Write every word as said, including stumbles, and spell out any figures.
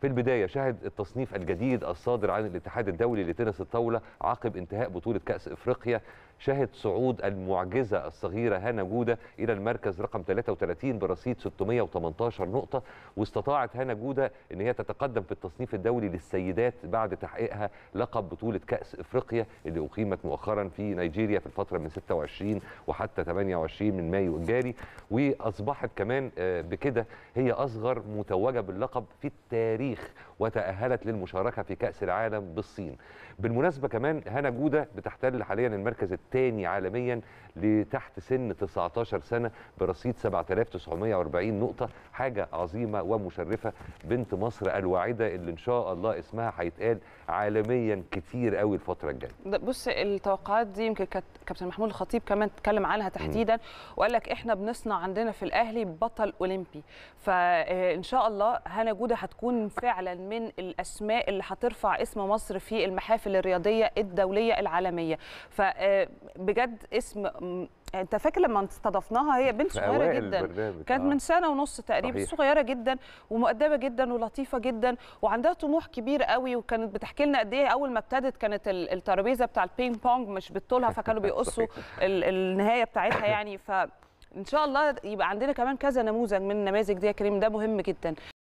في البداية شهد التصنيف الجديد الصادر عن الاتحاد الدولي لتنس الطاولة عقب انتهاء بطولة كأس إفريقيا شهد صعود المعجزة الصغيرة هنا جودة إلى المركز رقم ثلاثة وثلاثين برصيد ستمائة وثمانية عشر نقطة، واستطاعت هنا جودة أن هي تتقدم في التصنيف الدولي للسيدات بعد تحقيقها لقب بطولة كأس إفريقيا اللي أقيمت مؤخرا في نيجيريا في الفترة من ستة وعشرين وحتى ثمانية وعشرين من مايو الجاري، وأصبحت كمان بكده هي أصغر متوجة باللقب في التاريخ وتأهلت للمشاركة في كأس العالم بالصين. بالمناسبة كمان هنا جودة بتحتل حاليا المركز الثاني عالميا لتحت سن تسعة عشر سنة برصيد سبعة آلاف وتسعمائة وأربعين نقطة، حاجة عظيمة ومشرفة. بنت مصر الواعدة اللي إن شاء الله اسمها هيتقال عالميا كتير قوي الفترة الجاية. بص التوقعات دي يمكن كابتن محمود الخطيب كمان اتكلم عنها تحديدا وقال لك احنا بنصنع عندنا في الأهلي بطل أولمبي، فإن شاء الله هنا جودة هتكون فعلا من الأسماء اللي هترفع اسم مصر في المحافل الرياضية الدولية العالمية. فبجد اسم، انت فاكر لما استضفناها هي بنت صغيره جدا كانت من سنه ونص تقريبا، صغيره جدا ومؤدبه جدا ولطيفه جدا وعندها طموح كبير قوي، وكانت بتحكي لنا قد ايه اول ما ابتدت كانت الترابيزه بتاع البينج بونج مش بتطولها فكانوا بيقصوا النهايه بتاعتها يعني. فان شاء الله يبقى عندنا كمان كذا نموذج من النماذج دي يا كريم، ده مهم جدا.